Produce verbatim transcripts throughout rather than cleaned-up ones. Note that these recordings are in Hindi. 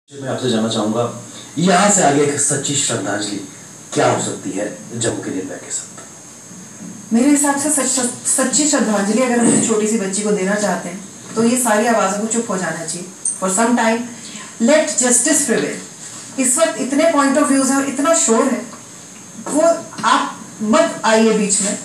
मैं आपसे जानना चाहूंगा यहाँ से आगे एक सच्ची श्रद्धांजलि क्या हो सकती है जम्मू के निर्भया के साथ। मेरे हिसाब से सच, सच्ची श्रद्धांजलि अगर हम छोटी सी बच्ची को देना चाहते हैं तो ये सारी आवाज़ों को चुप हो जाना चाहिए for some time. Let justice prevail. इस वक्त इतने पॉइंट ऑफ व्यूज है और इतना शोर है, वो आप मत आइए बीच में।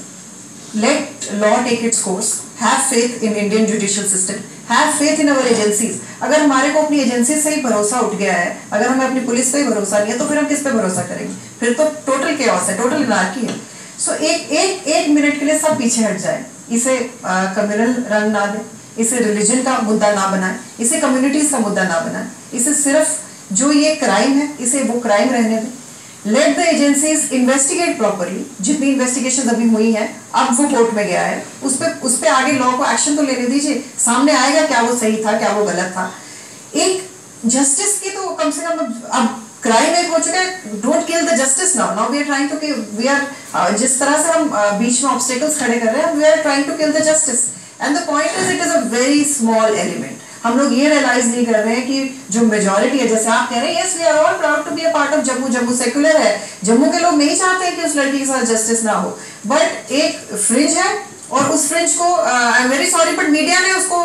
Let law take its course. Have faith in Indian judicial system, have faith in our agencies. अगर हमारे को अपनी एजेंसी से ही भरोसा उठ गया है, अगर हमें अपनी पुलिस पे ही भरोसा नहीं है, तो फिर हम किस पे भरोसा करेंगे? फिर तो टोटल केओस है, टोटल अनार्की है। सो so, एक एक एक मिनट के लिए सब पीछे हट जाए। इसे कम्युनल रंग ना दे, इसे रिलीजन का मुद्दा ना बनाए, इसे कम्युनिटीज का मुद्दा ना बनाए, इसे सिर्फ जो ये क्राइम है इसे वो क्राइम रहने दें। Let the agencies investigate properly. जितनी इन्वेस्टिगेशन अभी हुई है, अब वो कोर्ट में गया है, उस पर उस पर आगे लॉ को एक्शन तो लेने दीजिए। सामने आएगा क्या वो सही था, क्या वो गलत था। एक जस्टिस की तो कम से कम अब क्राइम एक हो चुका है। Don't kill the justice now. Now we are trying to we are जिस तरह से हम uh, बीच में ऑब्स्टेकल्स खड़े कर रहे हैं, we are trying to kill the justice. And the point is it is a very small element. हम लोग ये रियलाइज नहीं कर रहे हैं कि जो मेजॉरिटी है, जैसे आप कह रहे हैं, yes we are all proud to be a part of Jammu. Jammu secular है, जम्मू के लोग नहीं चाहते हैं कि उस लड़की के साथ जस्टिस ना हो, बट एक फ्रिंज है और उस फ्रिंज को I am very sorry but media ने उसको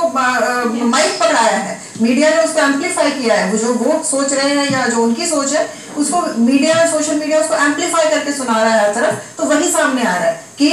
माइक uh, पकड़ाया है, मीडिया ने उसको एम्पलीफाई किया है। वो जो वो सोच रहे हैं या जो उनकी सोच है, उसको मीडिया सोशल मीडिया उसको एम्पलीफाई करके सुना रहा है हर तरफ। तो वही सामने आ रहा है कि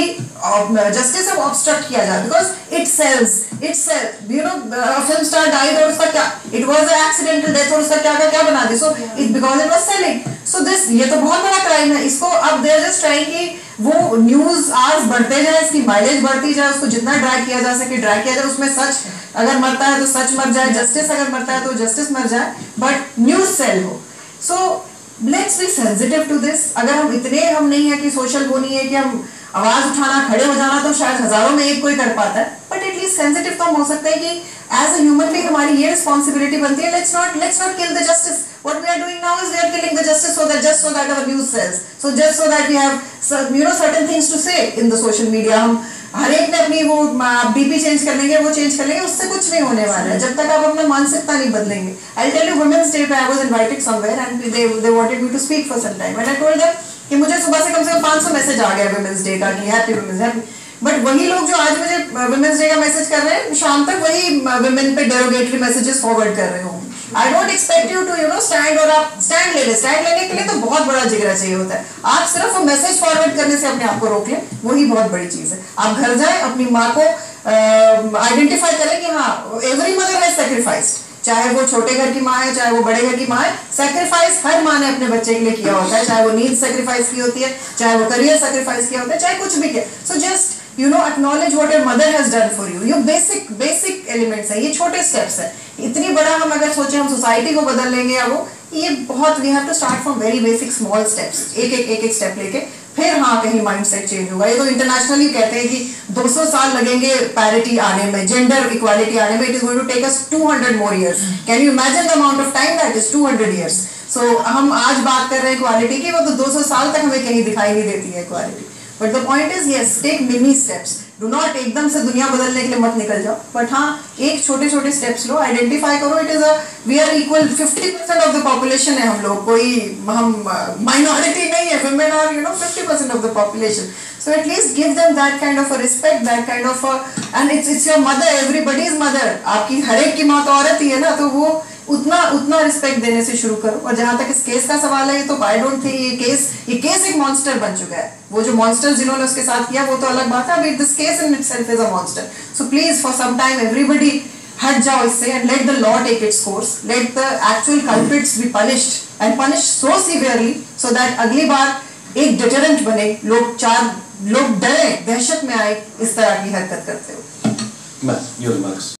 जस्टिस अब ऑब्स्ट्रक्ट किया जाए because it sells it sell you know film star died और उसका क्या, it was a accidental death और उसका क्या क्या क्या बना दी। So it because it was selling. So this ये तो बहुत बड़ा क्राइम है। इसको अब दे आर जस्ट ट्राइंग कि वो न्यूज आवर्स बढ़ते जाए, इसकी माइलेज बढ़ती जाए, उसको जितना ड्रैग किया जा सके ड्रैग किया जाए। उसमें सच अगर मरता है तो सच मर जाए, जस्टिस अगर मरता है तो जस्टिस मर जाए, बट न्यूज सेल हो। So let's be sensitive to this. अगर हम इतने हम नहीं है कि सोशल वो नहीं है कि हम आवाज उठाना, खड़े हो जाना तो शायद हजारों में एक कोई कर पाता है, बट एटलीस्ट सेंसिटिव तो हम हो सकते हैं कि एज अ ह्यूमन बीइंग हमारी ये रिस्पॉन्सिबिलिटी बनती है। Let's not let's not kill the justice. What we are doing now is we are killing the justice so that just so that our news sells, so just so that we have you know certain things to say in the social media. हम हर एक ने अपनी वो बीपी चेंज कर लेंगे, वो चेंज कर लेंगे, उससे कुछ नहीं होने वाला है जब तक आप अपना मानसिकता नहीं बदलेंगे। I tell you, women's day पे I was invited somewhere and they they wanted me to speak for some time and I told them कि मुझे सुबह से कम से कम पाँच सौ मैसेज आ गया वुमेन्स डे का कि हैप्पी वुमेन्स हैप्पी। बट वही लोग जो आज मुझे वुमेन्स डे का मैसेज कर रहे हैं, शाम तक वही वुमेन पे डेरोगेटरी मैसेजेस फॉरवर्ड कर रहे होंगे। I don't expect you to you know stand, और आप स्टैंड ले ले। स्टैंड लेने के लिए तो बहुत बड़ा जिगरा चाहिए होता है। आप सिर्फ वो मैसेज फॉरवर्ड करने से अपने आप को रोक लें, वही बहुत बड़ी चीज है। आप घर जाएं, अपनी माँ को आइडेंटिफाई uh, करें कि हाँ एवरी मदर हैज सैक्रिफाइस्ड। चाहे वो छोटे घर की माँ है, चाहे वो बड़े घर की माँ है, सैक्रिफाइस हर माँ ने अपने बच्चे के लिए किया होता है। चाहे वो नीड सैक्रिफाइस की होती है, चाहे वो करियर सैक्रिफाइस किया होता है, चाहे कुछ भी किया। So just you know acknowledge what your mother has done for you. ये बेसिक बेसिक एलिमेंट्स है, ये छोटे स्टेप्स है। इतनी बड़ा हम अगर सोचें हम सोसाइटी को बदल लेंगे या वो, ये बहुत we have to start from very basic small steps. एक एक एक एक स्टेप लेके फिर हाँ कहीं माइंडसेट चेंज होगा। ये तो इंटरनेशनली कहते हैं कि दो सौ साल लगेंगे पैरिटी आने में, जेंडर इक्वालिटी आने में। It is going to take us two hundred more years. Can you imagine the amount of time that is two hundred years. So हम आज बात कर रहे हैं इक्वालिटी की, वो तो दो सौ साल तक हमें कहीं दिखाई नहीं देती है equality. But the point is yes, take mini steps. Do not एकदम से दुनिया बदलने के लिए मत निकल जाओ, बट हाँ एक छोटे छोटे स्टेप्स लो, आइडेंटिफाई करो। It is a we are equal, fifty percent of the population है हम लोग, कोई हम माइनॉरिटी नहीं है। Women are you know fifty percent of the population. So at least give them that kind of a respect, that kind of and it's it's your mother, everybody's mother. आपकी हर एक की माँ तो औरत ही है ना, तो वो उतना उतना रिस्पेक्ट देने से शुरू करो। और जहां तक इस केस का सवाल है, तो आई डोंट थिंक ये केस ये केस एक मॉन्स्टर बन चुका है। वो जो मॉन्स्टर जिन्होंने उसके साथ किया वो तो अलग बात है, but this case in itself is a monster. So please for some time everybody हट जाओ इससे and let the law take its course. Let the actual culprits be punished and punish so severely so that अगली बार एक डिटरेंट बने, लोग चार लोग डरे, दहशत में आए इस तरह की हरकत करते हो।